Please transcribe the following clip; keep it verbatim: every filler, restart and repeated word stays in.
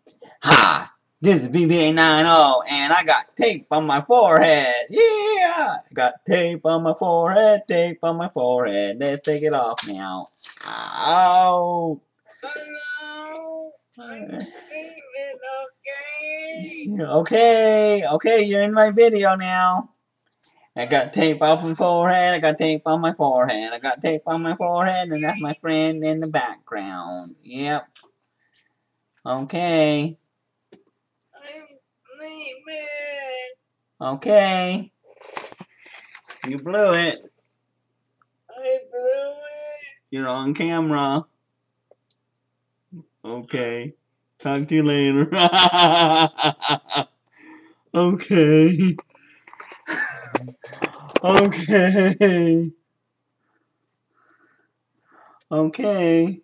Hi, this is B B eight ninety and I got tape on my forehead. Yeah, I got tape on my forehead, tape on my forehead. Let's take it off now. Ow. Hello, I'm Steven, okay? Okay, okay, you're in my video now. I got tape off my forehead, I got tape on my forehead, I got tape on my forehead, and that's my friend in the background. Yep. Okay. I'm sleeping. Okay. You blew it. I blew it. You're on camera. Okay. Talk to you later. Okay. Okay. Okay.